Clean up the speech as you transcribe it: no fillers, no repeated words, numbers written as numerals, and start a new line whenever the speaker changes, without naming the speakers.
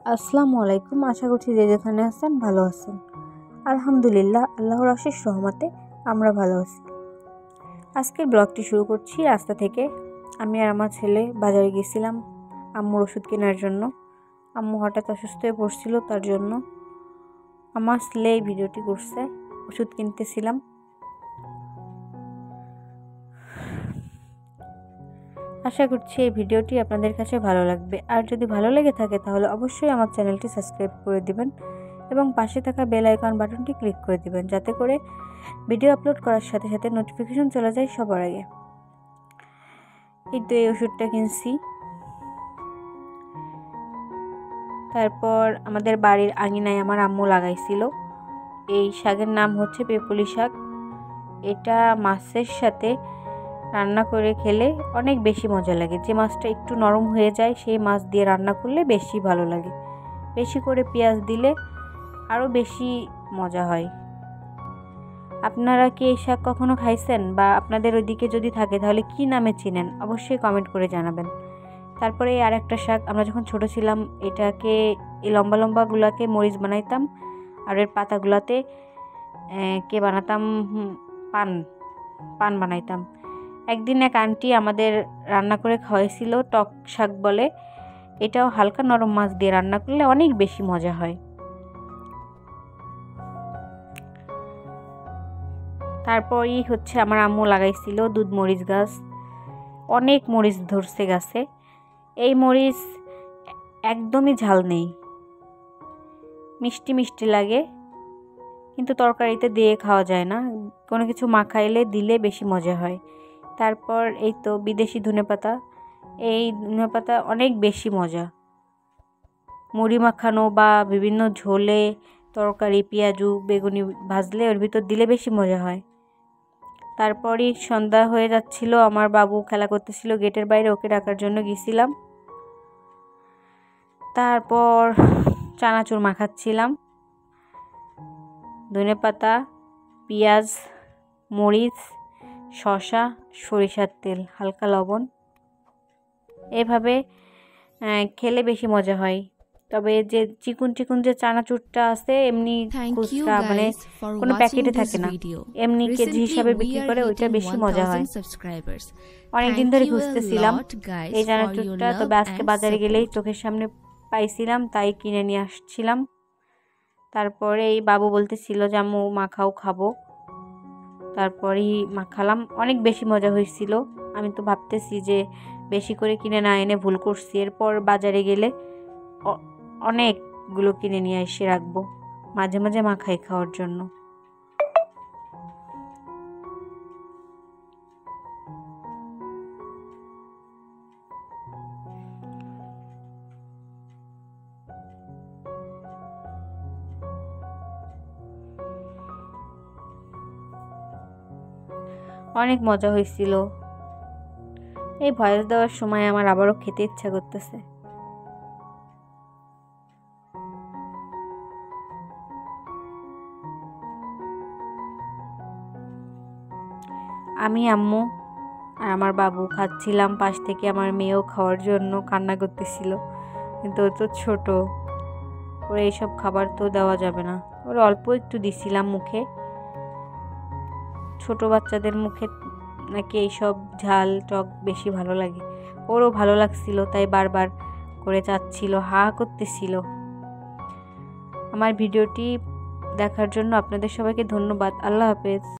আসসালামু আলাইকুম। আশা করছি যে যেখানে আছেন ভালো আছেন। আলহামদুলিল্লাহ, আল্লাহর অশেষ রহমতে আমরা ভালো আছি। আজকের ব্লগটি শুরু করছি রাস্তা থেকে। আমি আর আমার ছেলে বাজারে গেছিলাম আম্মুর ওষুধ কেনার জন্য। আম্মু হঠাৎ অসুস্থ হয়ে পড়ছিল, তার জন্য আমার ছেলে এই ভিডিওটি করছে। ওষুধ কিনতেছিলাম। আশা করছি এই ভিডিওটি আপনাদের কাছে ভালো লাগবে। আর যদি ভালো লেগে থাকে তাহলে অবশ্যই আমার চ্যানেলটি সাবস্ক্রাইব করে দিবেন এবং পাশে থাকা বেল আইকন বাটনটি ক্লিক করে দিবেন, যাতে করে ভিডিও আপলোড করার সাথে সাথে নোটিফিকেশন চলে যায় সবার আগে। এই তো এই ওষুধটা কিনছি। তারপর আমাদের বাড়ির আঙিনায় আমার আম্মু লাগাইছিল। এই শাকের নাম হচ্ছে পেপুলি শাক। এটা মাছের সাথে রান্না করে খেলে অনেক বেশি মজা লাগে। যে মাছটা একটু নরম হয়ে যায় সেই মাছ দিয়ে রান্না করলে বেশি ভালো লাগে। বেশি করে পেঁয়াজ দিলে আরও বেশি মজা হয়। আপনারা কি এই শাক কখনো খাইছেন, বা আপনাদের ওইদিকে যদি থাকে তাহলে কি নামে চিনেন অবশ্যই কমেন্ট করে জানাবেন। তারপরে আর একটা শাক, আমরা যখন ছোট ছিলাম এটাকে, এই লম্বা লম্বাগুলোকে মরিচ বানাইতাম, আর এর পাতাগুলোতে বানাতাম পান বানাইতাম। একদিন এক আন্টি আমাদের রান্না করে খাওয়াইছিল, টক শাক বলে। এটাও হালকা নরম মাছ দিয়ে রান্না করলে অনেক বেশি মজা হয়। তারপরই হচ্ছে আমার আম্মু লাগাইছিল দুধ মরিচ গাছ। অনেক মরিচ ধরছে গাছে। এই মরিচ একদমই ঝাল নেই, মিষ্টি মিষ্টি লাগে, কিন্তু তরকারিতে দিয়ে খাওয়া যায় না। কোনো কিছু মাখাইলে দিলে বেশি মজা হয়। তারপর এই তো বিদেশি ধনেপাতা। এই ধনেপাতা অনেক বেশি মজা। মুড়ি মাখানো বা বিভিন্ন ঝোলে, তরকারি, পেঁয়াজু, বেগুনি ভাজলে ওর ভিতর দিলে বেশি মজা হয়। তারপরই সন্ধ্যা হয়ে যাচ্ছিল, আমার বাবু খেলা করতেছিল গেটের বাইরে, ওকে ডাকার জন্য গেছিলাম। তারপর চানাচুর মাখাচ্ছিলাম। ধনেপাতা, পেঁয়াজ, মরিচ, শসা, সরিষার তেল, হালকা লবণ, এভাবে খেলে বেশি মজা হয়। তবে যে চিকুন চিকুন যে চানাচুরটা আছে, এমনি খুচরা মানে কোনো প্যাকেটে থাকে না, এমনি কেজি হিসাবে বিক্রি করে, ওইটা বেশি মজা হয়। অনেকদিন ধরে খুঁজতেছিলাম এই চানাচুরটা, তবে আজকে বাজারে গেলেই চোখের সামনে পাইছিলাম, তাই কিনে নিয়ে আসছিলাম। তারপরে এই বাবু বলতেছিল যে আম্মু মাখাও, খাবো। তারপরেই মাখালাম। অনেক বেশি মজা হয়েছিল। আমি তো ভাবতেছি যে বেশি করে কিনে না এনে ভুল করছি। এরপর বাজারে গেলে অনেকগুলো কিনে নিয়ে এসে রাখবো, মাঝে মাঝে মাখাই খাওয়ার জন্য। অনেক মজা হয়েছিল। এই ভয়েস দেওয়ার সময় আমার আবারও খেতে ইচ্ছা করতেছে। আমি, আম্মু আর আমার বাবু খাচ্ছিলাম। পাশ থেকে আমার মেয়েও খাওয়ার জন্য কান্না করতেছিল, কিন্তু ও তো ছোট, ওরা এইসব খাবার তো দেওয়া যাবে না। ওরা অল্প একটু দিছিলাম মুখে। ছোট বাচ্চাদের মুখে নাকি এইসব ঝাল টক বেশি ভালো লাগে। ওরও ভালো লাগছিল, তাই বারবার করে চাচ্ছিল, হা করতেছিল। আমার ভিডিওটি দেখার জন্য আপনাদের সবাইকে ধন্যবাদ। আল্লাহ হাফেজ।